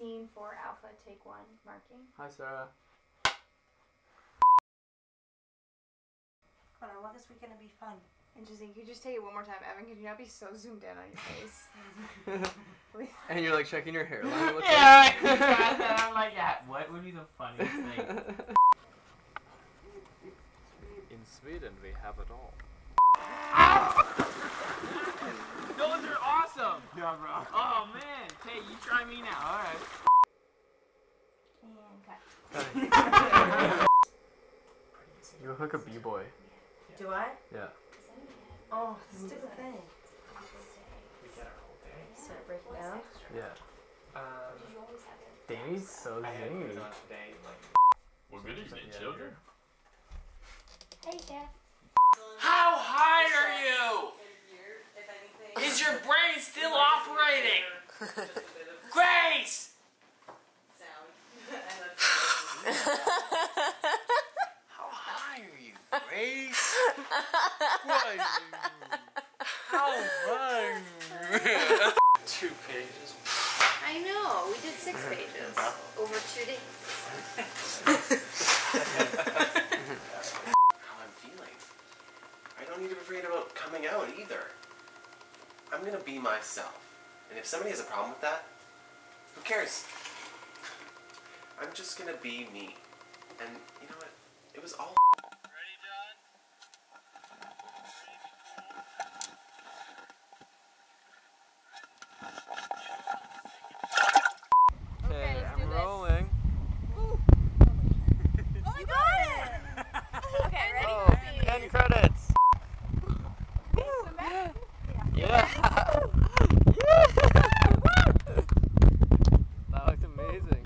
Scene for Alpha, take 1, marking. Hi, Sarah. Come on, I want this weekend to be fun. Interesting. Could you just take it one more time, Evan? Could you not be so zoomed in on your face? And you're like checking your hairline. Yeah, I'm like, yeah. What would be the funniest thing? In Sweden, we have it all. Those are awesome. Yeah, bro. Oh man. Hey, you try me now. All right. And cut. You look like a b-boy. Do I? Yeah. Oh, stupid thing. Start breaking down. Yeah. Danny's so zany. We're good as children. Hey, Jeff. How high are you? Is your brain still operating? Grace! How high are you, Grace? What are you? How high are you? 2 pages. I know. We did 6 pages over 2 days. How I'm feeling. I don't need to be afraid about coming out either. I'm gonna be myself. And if somebody has a problem with that, who cares? I'm just gonna be me. And you know what? It was all Ready, John? Okay, I'm rolling. Oh, you got it! Okay, ready? Oh, end credits. Yeah. That looked amazing.